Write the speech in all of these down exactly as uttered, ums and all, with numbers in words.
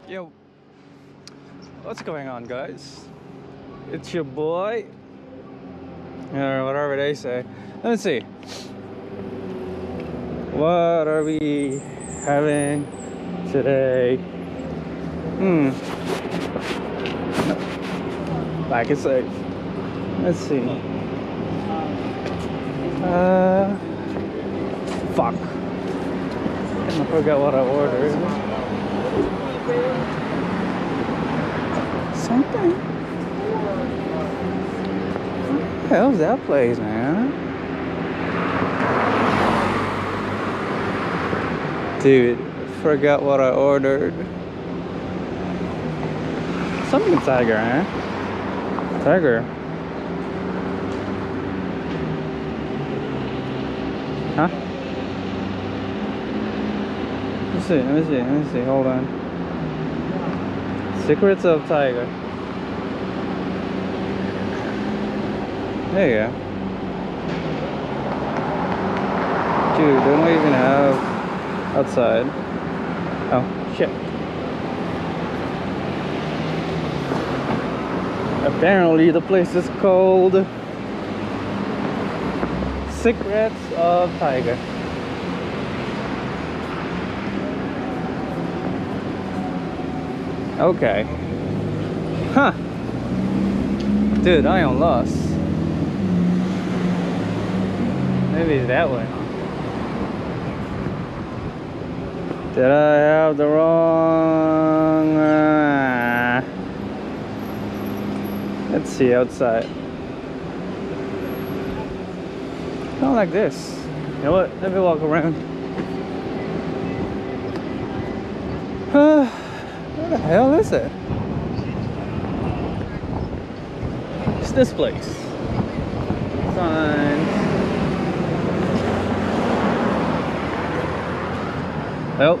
Yo, what's going on, guys? It's your boy, or whatever they say. Let's see. What are we having today? Hmm. Back is safe. Let's see. Uh. Fuck. I forgot what I ordered. Something. What the hell's that place, man? Dude, forgot what I ordered. Something tiger, huh? Tiger. Huh? Let me see, let me see, let me see, hold on. Secrets of Tiger. There you go. Dude, they don't even have outside. Oh, shit. Apparently the place is called Secrets of Tiger. Okay. Huh. Dude, I am lost. Maybe it's that way. Did I have the wrong... Uh... Let's see outside. Kind of like this. You know what? Let me walk around. Uh, Where the hell is it? It's this place. Signs. Well,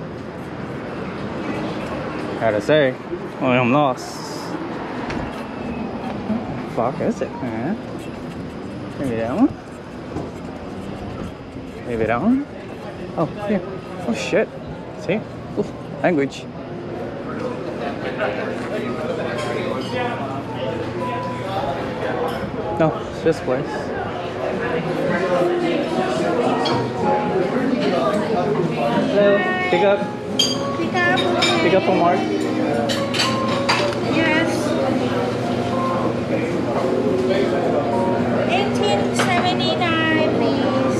gotta say, well, I'm lost. Fuck is it, man? Maybe that one? Maybe that one? Oh, here. Oh shit. See? Oof. Language. No, it's this place. Hello. Pick up. Pick up. Pick up for Mark. Yes. eighteen seventy-nine, please.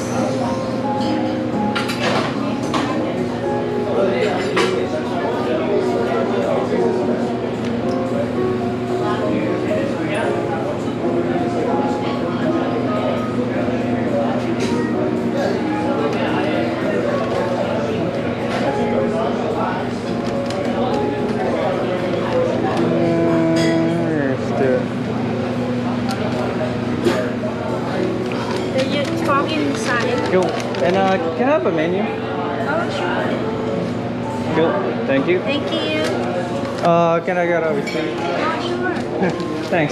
Inside. Cool. And uh, can I have a menu? Oh, sure. Cool. Thank you. Thank you. Uh, can I get a receipt? Oh, sure. Thanks.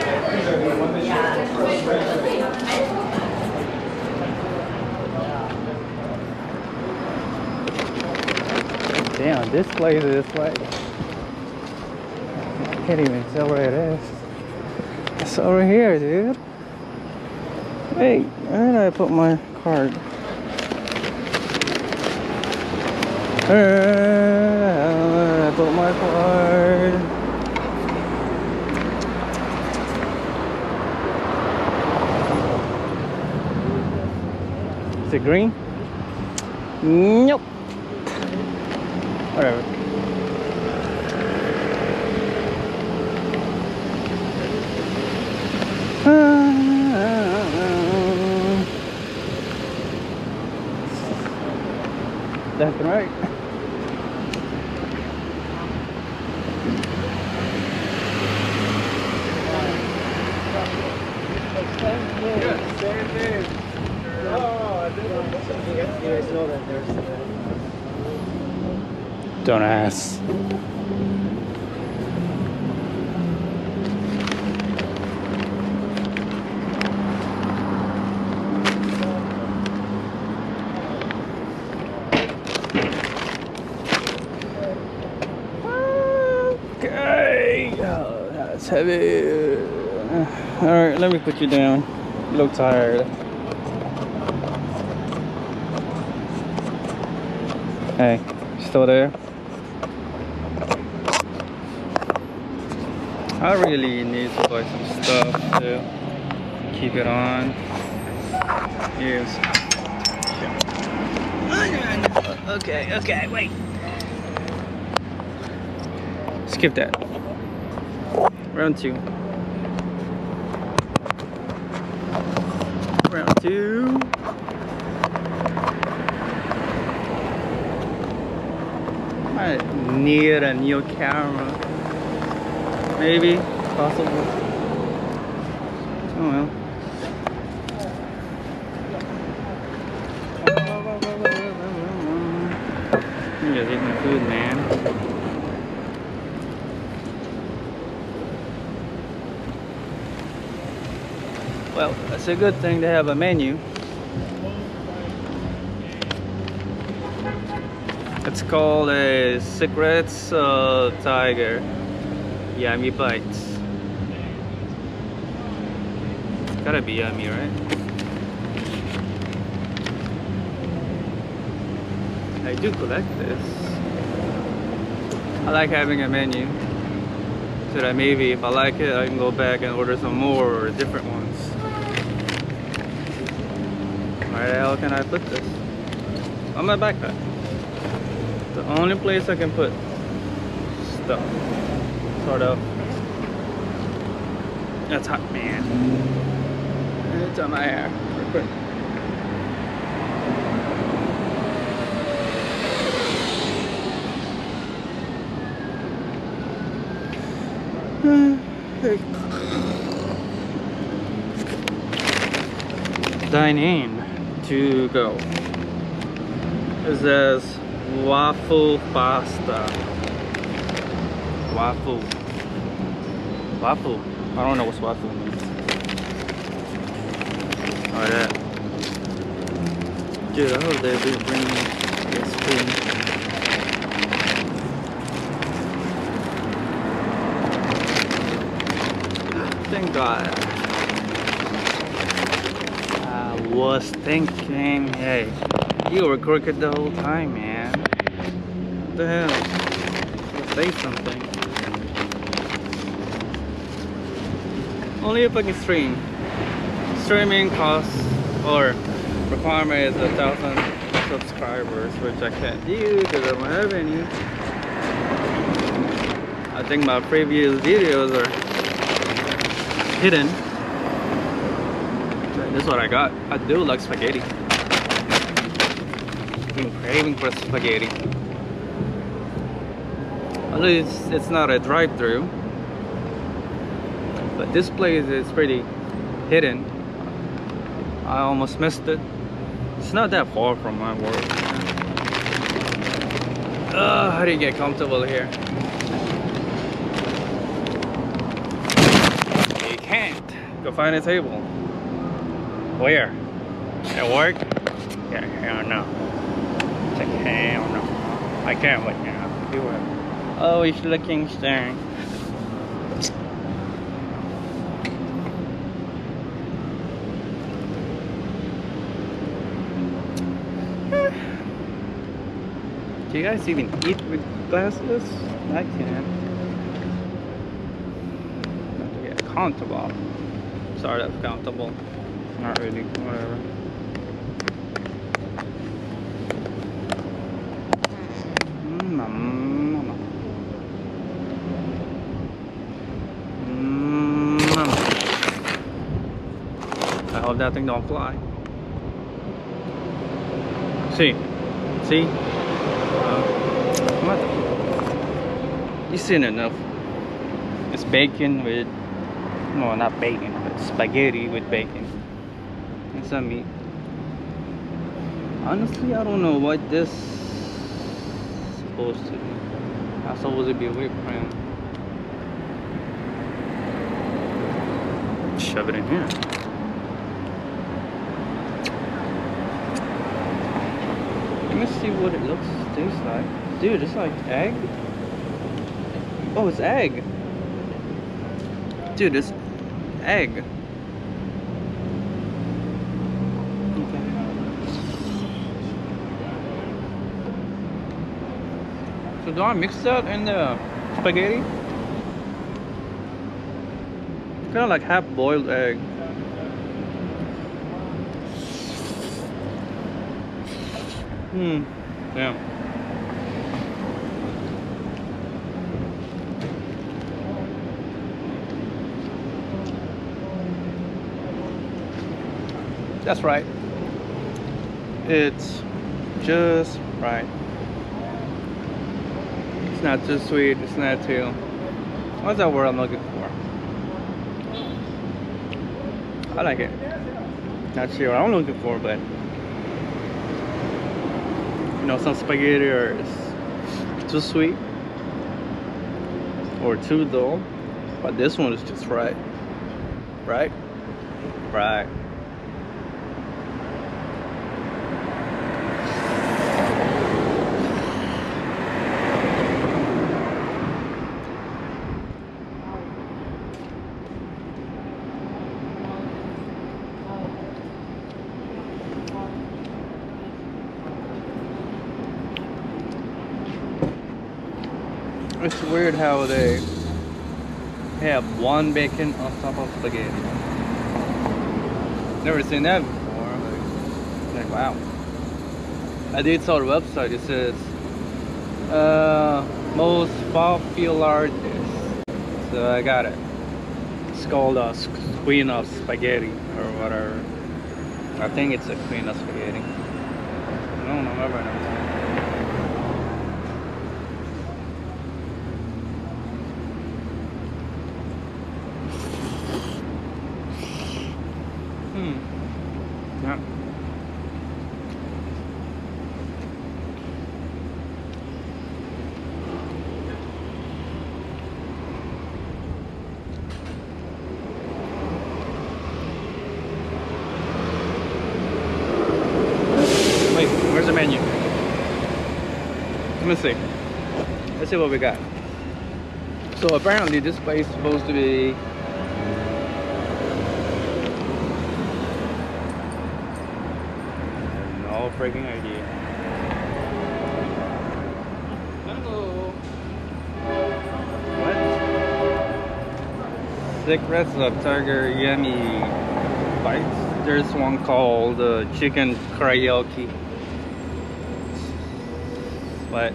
Damn, this place is like... I can't even tell where it is. It's over here, dude. Hey, where did I put my card? Where did I put my card? Is it green? Nope. Whatever. Left and right. Don't ask. it's heavy. Alright, let me put you down. You look tired. Hey, still there? I really need to buy some stuff to keep it on. Yes. Okay, okay, wait. Skip that. Round two. Round two. I need a new camera. Maybe, possible. Oh well. I'm just eating food, man. Well, it's a good thing to have a menu. It's called a Secrets of Tiger Yummy Bites. It's gotta be yummy, right? I do collect this. I like having a menu so that maybe if I like it, I can go back and order some more or different ones. Where the hell can I put this? On my backpack. The only place I can put stuff. Sort of. That's hot, man. It's on my hair. Real quick. Dine in to go. It says waffle pasta. Waffle. Waffle. I don't know what waffle means. Alright, that. Dude, I hope they do bring this food. Thank God. I was thinking, hey, you were crooked the whole time, man. What the hell? Say something. Only if I can stream. Streaming costs or requirement is a thousand subscribers, which I can't do because I don't have any. I think my previous videos are hidden. This is what I got. I do like spaghetti. I'm craving for spaghetti. Although it's, it's not a drive-thru, but this place is pretty hidden. I almost missed it. It's not that far from my work. Ugh, how do you get comfortable here? You can't. Go find a table. Where? At work? Yeah, hell no. It's like, hell no. I can't wait now. You will. Oh, he's looking stern. Do you guys even eat with glasses? I can't. Have to get comfortable. Sorry, that's comfortable. Not really. Whatever. Mm, I hope that thing don't fly. See, see. What? You've seen enough. It's bacon with, no, not bacon, but spaghetti with bacon. It's some meat. Honestly, I don't know what this is supposed to be. It's supposed to be whipped cream. Shove it in here. Let me see what it looks, tastes like. Dude, it's like egg. Oh, it's egg. Dude, this egg. Okay. So do I mix that in the spaghetti? Kind of like half-boiled egg. Hmm. Yeah. That's right. It's just right. It's not too sweet. It's not too. What's that word I'm looking for? I like it. Not sure what I'm looking for, but you know, some spaghetti are too sweet or too dull, but this one is just right. Right? Right. It's weird how they have one bacon on top of spaghetti. Never seen that before. Like, like wow. I did saw the website. It says uh, most popular dish. So I got it. It's called a queen of spaghetti or whatever. I think it's a queen of spaghetti. I don't remember anymore. Hmm. Yeah. Wait, where's the menu? Let me see. Let's see what we got. So apparently this place is supposed to be no freaking idea. Hello. What? Secrets of Tiger Yummy Bites. There's one called uh, chicken karaoke. What?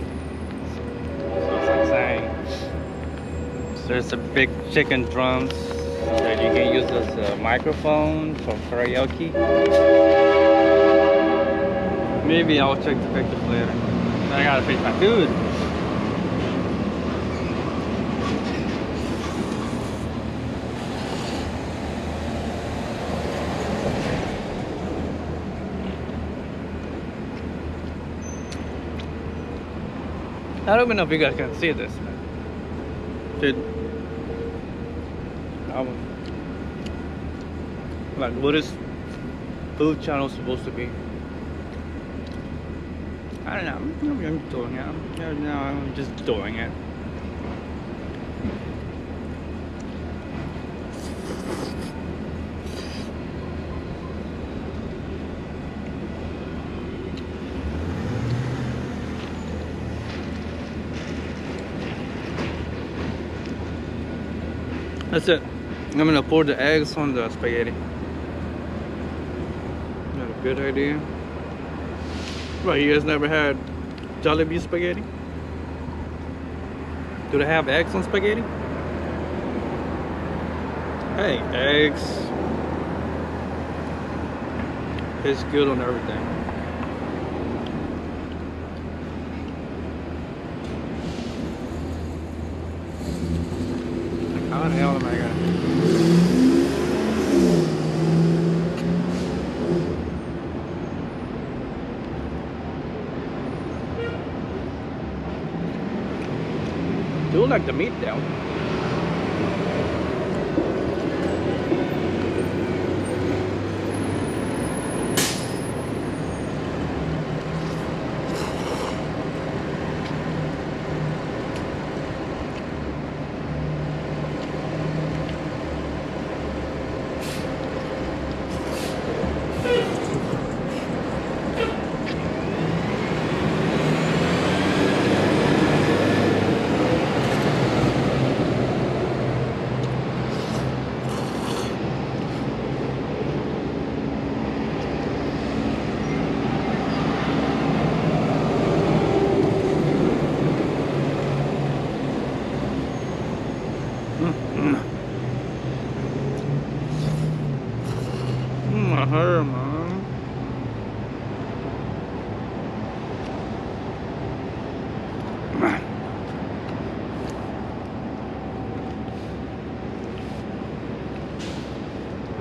So I'm saying. There's a big chicken drums that you can use as a microphone for karaoke. Maybe I'll check the pictures later. I gotta finish my food. I don't even know if you guys can see this. Dude. Um, like, what is food channel supposed to be? I don't know. I'm, I'm doing it. I'm, no, I'm just doing it. That's it. I'm gonna pour the eggs on the spaghetti. Not a good idea. Right, you guys never had Jollibee spaghetti? Do they have eggs on spaghetti? Hey, eggs. It's good on everything. Like, how the hell am I gonna? Do like the meat down.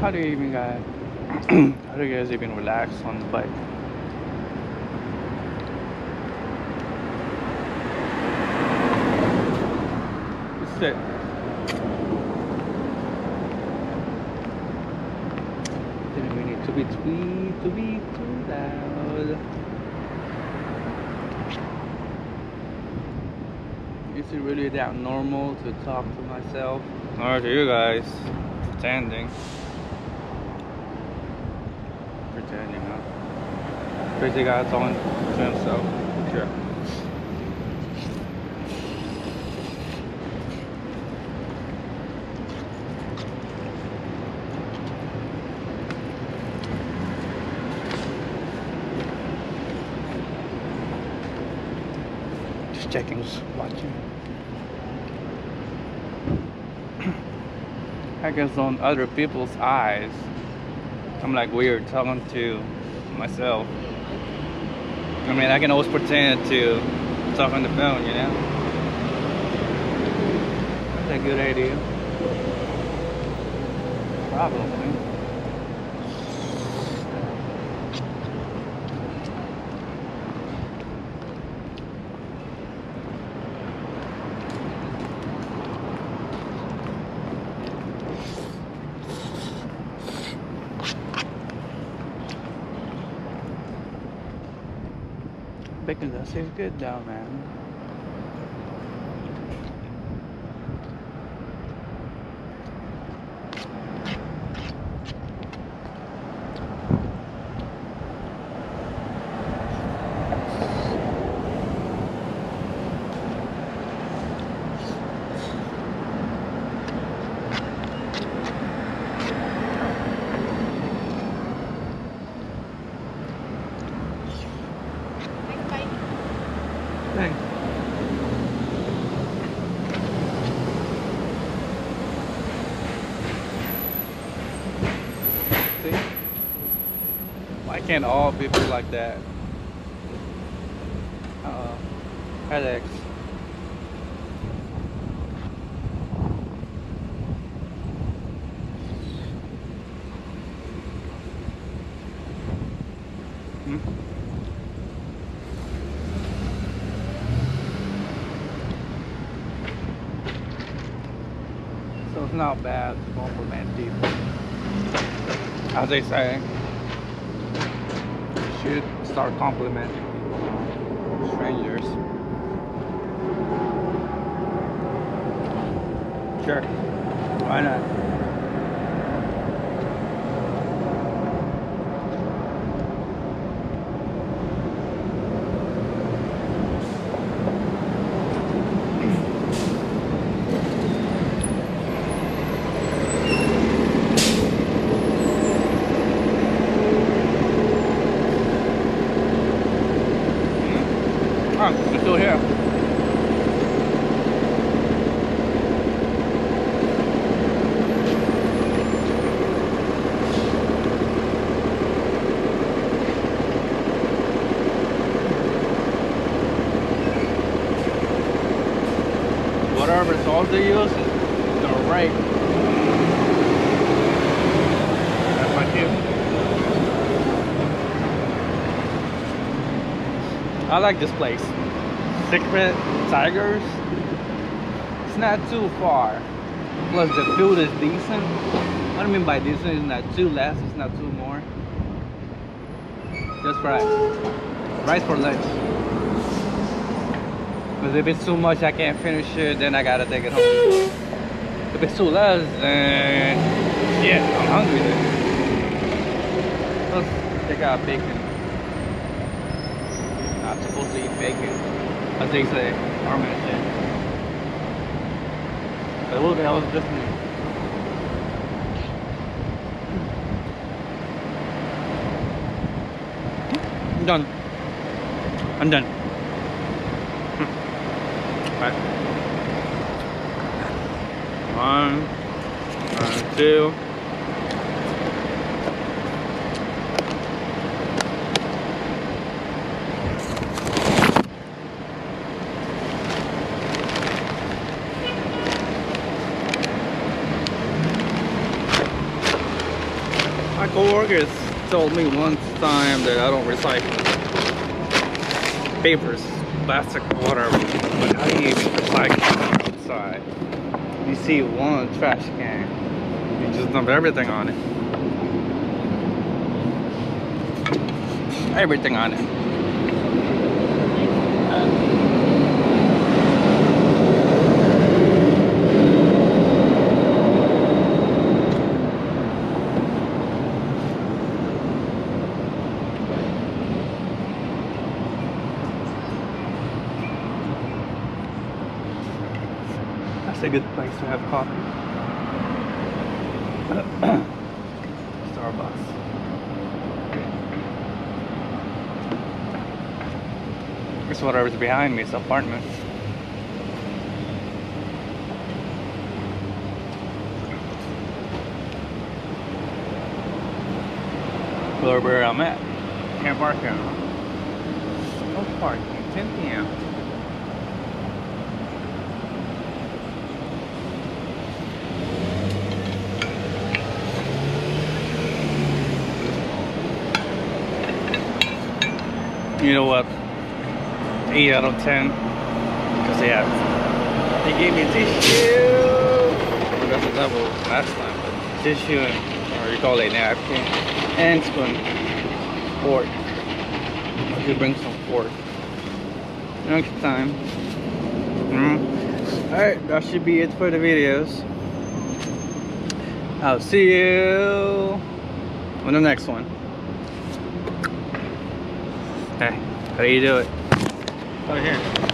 How do you even guys? How do you guys even relax on the bike? Just sit. Didn't we need to be too to be too loud? Is it really that normal to talk to myself? Or to you guys? Pretending. Pretending, huh? Crazy guy talking to himself. Sure. Just checking, just watching. I guess on other people's eyes, I'm like weird talking to myself. I mean, I can always pretend to talk on the phone, you know? That's a good idea. Probably. Bacon does taste good though, man. Thanks. See? Why can't all people like that? Uh-oh. Headaches. Hmm? So it's not bad to compliment people. As they say, you should start complimenting people, strangers. Sure, why not? Oh, you're still here. Whatever sauce they use, they're right. That's my tip. I like this place. Secret Tigers. It's not too far. Plus the food is decent. What I mean by decent is not too less, it's not too more. Just right. Rice for lunch. Because if it's too much I can't finish it, then I gotta take it home. If it's too less, then yeah, I'm hungry then. Plus they got bacon. Not supposed to eat bacon, as they say, or man say. But look at how it's different. I'm done. I'm done. Right. One, one, two. coworkers told me one time that I don't recycle papers, plastic, whatever. But how do you even recycle outside? You see one trash can, you just dump everything on it. Everything on it. That's a good place to have coffee. Starbucks. This is whatever's behind me, it's apartments. Where, where I'm at. Can't park here. No parking. ten P M You know what? eight out of ten. Because they have, they gave me tissue. I forgot the double last time, but tissue and, or you call it napkin, and spoon. Fork. I should bring some fork next time. Mm. Alright, that should be it for the videos. I'll see you on the next one. Hey, how do you do it? Oh, here.